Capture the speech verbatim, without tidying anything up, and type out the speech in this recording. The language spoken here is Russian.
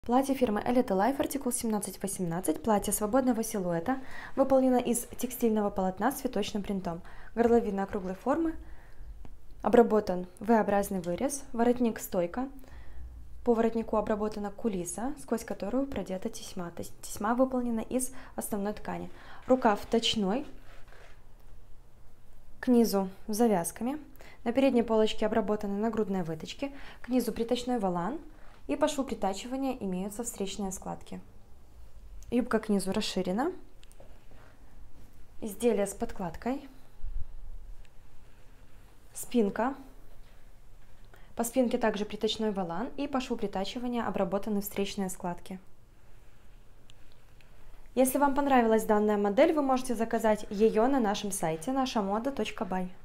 Платье фирмы Elite Life, артикул семнадцать восемнадцать, платье свободного силуэта, выполнено из текстильного полотна с цветочным принтом, горловина округлой формы, обработан V-образный вырез, воротник стойка, по воротнику обработана кулиса, сквозь которую продета тесьма, то есть тесьма выполнена из основной ткани, рукав точной, к низу с завязками, на передней полочке обработаны нагрудные выточки, к низу приточной волан, и по шву притачивания имеются встречные складки. Юбка к низу расширена. Изделие с подкладкой. Спинка. По спинке также приточной волан и по шву притачивания обработаны встречные складки. Если вам понравилась данная модель, вы можете заказать ее на нашем сайте наша мода точка бай.